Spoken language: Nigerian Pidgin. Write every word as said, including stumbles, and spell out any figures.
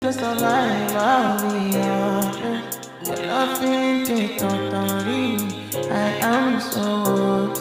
Just a lie, I'll be honest. Your love ain't it totally. I am so